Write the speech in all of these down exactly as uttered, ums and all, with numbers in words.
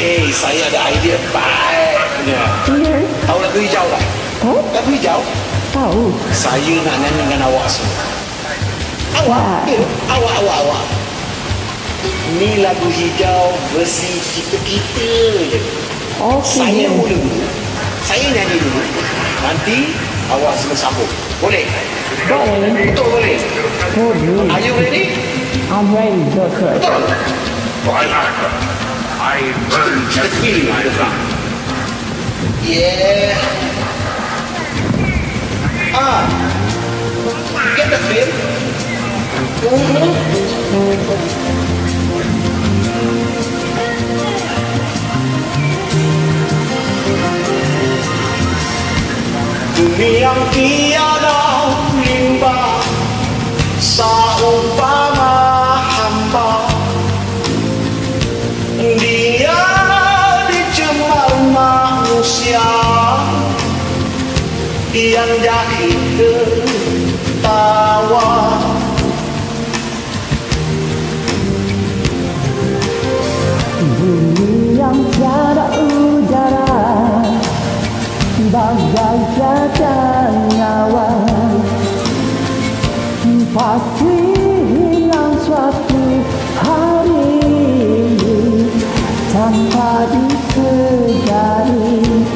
Hei, saya ada idea baiknya. Ya. Tahu lagu hijau tak? Tahu? Lagu hijau? Tahu. Saya nak nyanyi dengan awak semua. Awak? Ya, awak, awak, awak. Ni lagu hijau versi kita-kita je. Okey. Saya mula dulu. Saya nyanyi dulu. Nanti awak semua sambung. Boleh? Boleh. Betul boleh? Boleh. Are you ready? I'm ready, Doctor. Betul. I burn Kita feel my drum. Yeah. Ah. Get the feel. Bumi yang tiada limbah, seumpama hamba, dia dicemar manusia yang jahit tertawa. Bumi yang tiada udara, bagai tiada nyawa, pasti hilang suatu hari tanpa disedari.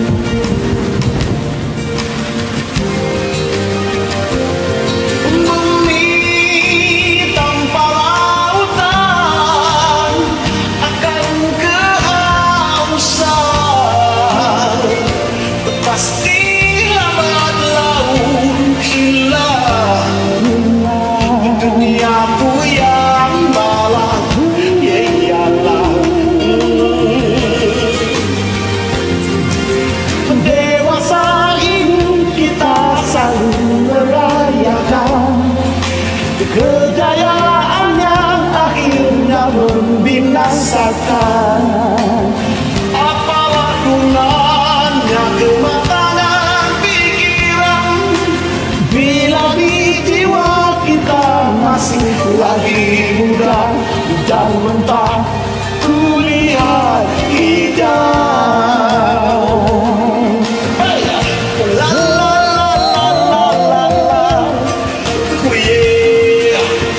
Bumi tanpa lautan akan kehausan. Pasti lambat laun hilang. Duniaku yang malang, ya iyalah. Dewasa ini kita saling merayakan kejayaan yang akhirnya membinasakan. Apalah gunanya kematangan pikiran bila di jiwa kita masih lagi muda. Hujan mentah kulihat hijau. Hey! La la la la la la la. Oh yeah.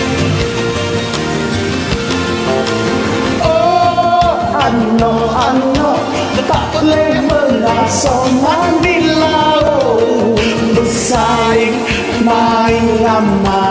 Oh, I know, I know, tak boleh melaksanakan di laut bersaing main lama.